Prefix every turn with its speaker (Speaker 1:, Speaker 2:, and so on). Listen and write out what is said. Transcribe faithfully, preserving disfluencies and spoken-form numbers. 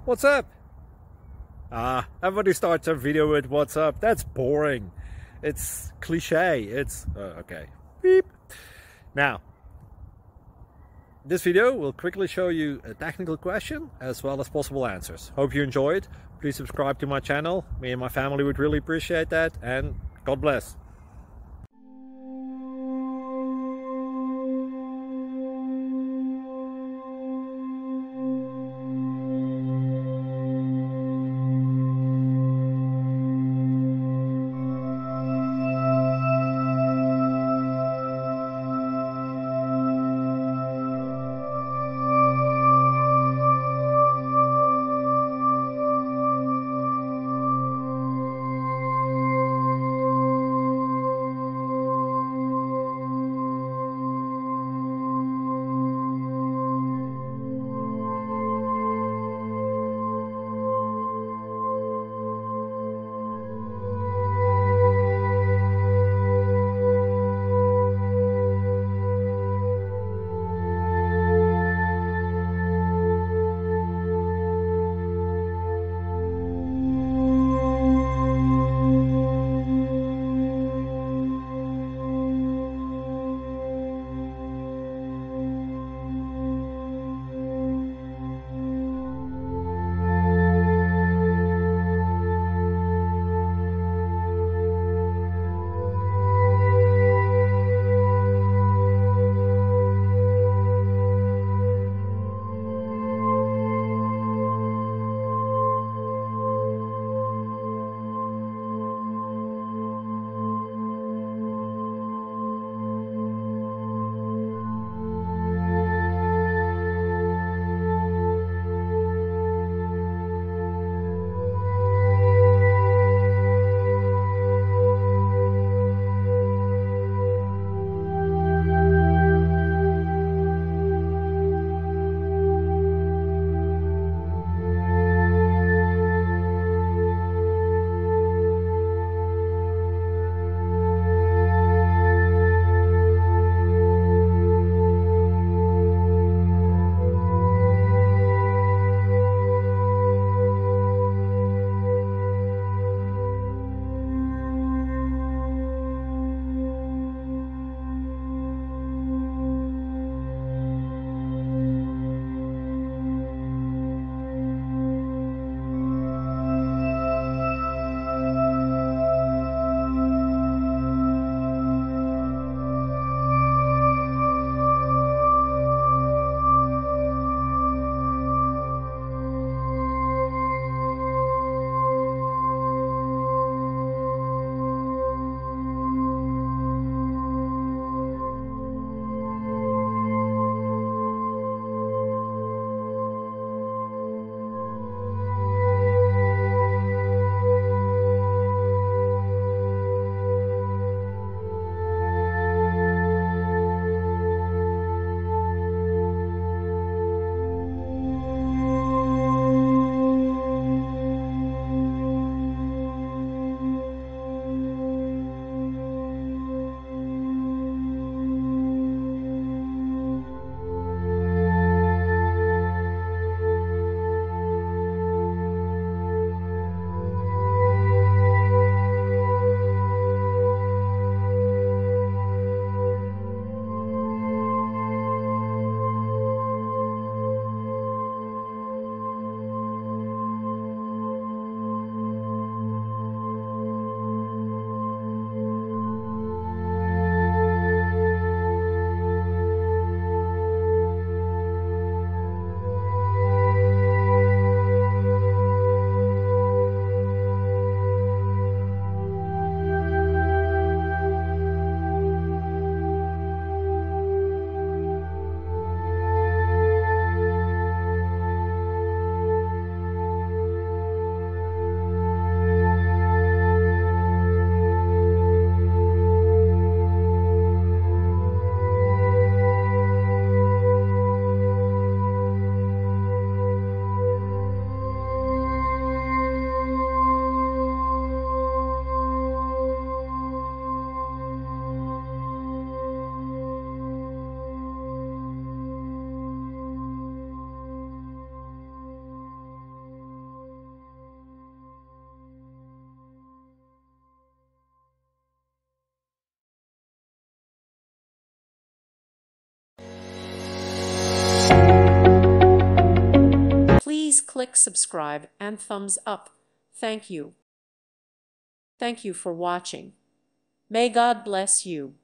Speaker 1: What's up? Ah, everybody starts a video with what's up. That's boring. It's cliche. It's uh, okay. Beep. Now, this video will quickly show you a technical question as well as possible answers. Hope you enjoyed. Please subscribe to my channel. Me and my family would really appreciate that, and God bless.
Speaker 2: please click subscribe and thumbs up. Thank you. Thank you for watching. May God bless you.